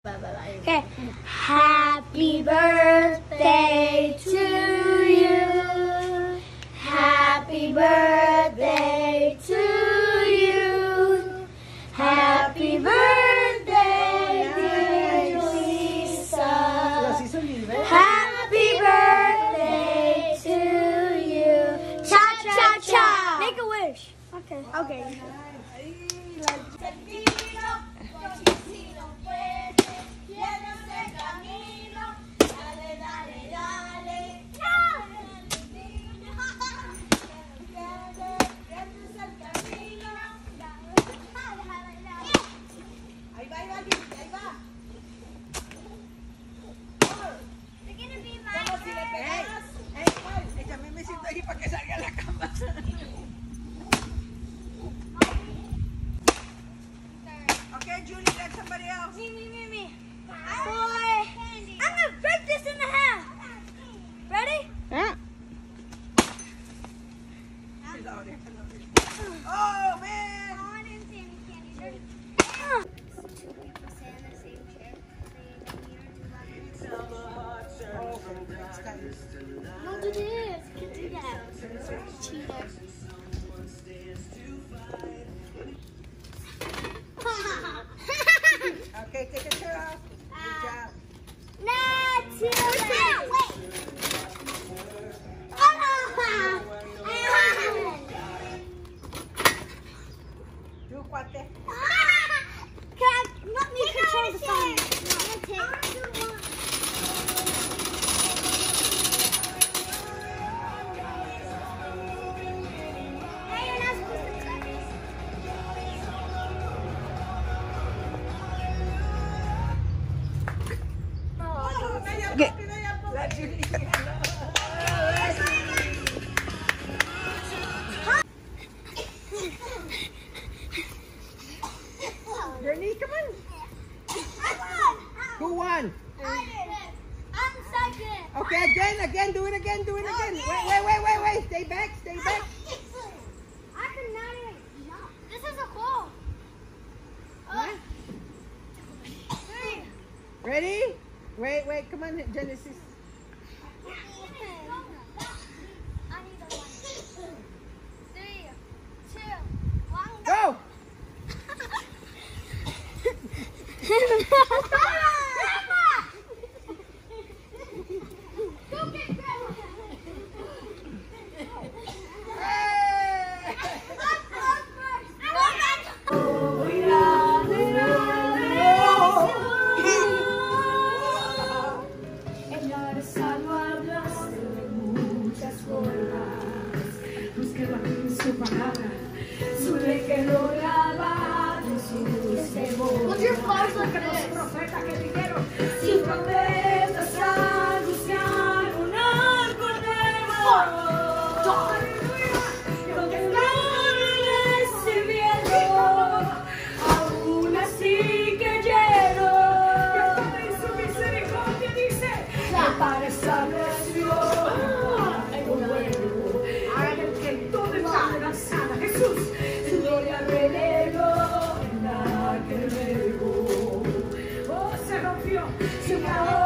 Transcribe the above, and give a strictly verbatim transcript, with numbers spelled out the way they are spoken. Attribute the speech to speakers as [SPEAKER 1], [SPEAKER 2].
[SPEAKER 1] Okay. Happy birthday to you. Happy birthday to you. Happy birthday, dear Lisa. Happy birthday to you. Cha cha cha. Make a wish. Okay. Okay.
[SPEAKER 2] Okay, Julie, let somebody else.
[SPEAKER 1] Me, me, me, me. Boy, I'm gonna break this in half. Ready?
[SPEAKER 3] Yeah.
[SPEAKER 2] Oh, man.
[SPEAKER 1] Oh, I didn't see any candy. Don't do this. Can't do that. Cheater.
[SPEAKER 2] Okay, take a shirt off. Good job.
[SPEAKER 1] Not too late. Wait.
[SPEAKER 2] Do cuate.
[SPEAKER 1] Can let me control the phone. I'm gonna take. Hey, you're not supposed to touch this.
[SPEAKER 3] Okay.
[SPEAKER 2] Let Julie. Bernie, come on. Who won?
[SPEAKER 1] I did. I'm second.
[SPEAKER 2] Okay, again, again, do it again, do it again. Wait, wait, wait, wait, wait. Stay back, stay back.
[SPEAKER 1] I could not even jump. This is a hole.
[SPEAKER 2] Huh?
[SPEAKER 1] Three.
[SPEAKER 2] Ready? Wait, wait, come on, Genesis.
[SPEAKER 1] I need a one. Three, two, one,
[SPEAKER 2] Go!
[SPEAKER 1] Go get Grandma.
[SPEAKER 2] Hey!
[SPEAKER 1] I'm up first. I want that.
[SPEAKER 4] Ella eres salvo hablaste de muchas formas. Busqué en su palabra, su ley quedó grabada en sus memorias.
[SPEAKER 1] What's your flowers like
[SPEAKER 4] Que los
[SPEAKER 1] this?
[SPEAKER 4] profetas que dijeron, si profetas anunciaron al Cordero. Donde no lo recibieron, aún así creyeron. Que en su misericordia dice, el Padre estableció en un nuevo, en el que toda enfermedad sana. Jesús, su gloria reveló en la que luego, oh, se rompió, se acabó.